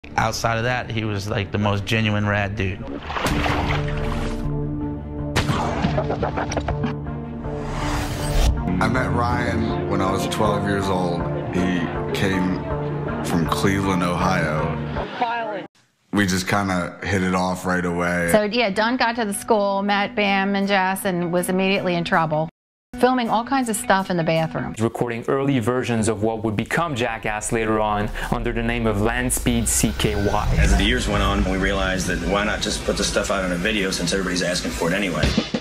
Outside of that, he was like the most genuine rad dude. I met Ryan when I was 12 years old. He came from Cleveland, Ohio. We just kind of hit it off right away. So yeah, Dunn got to the school, met Bam and Jess, and was immediately in trouble. Filming all kinds of stuff in the bathroom. Recording early versions of what would become Jackass later on under the name of Landspeed CKY. As the years went on, we realized that why not just put the stuff out on a video since everybody's asking for it anyway.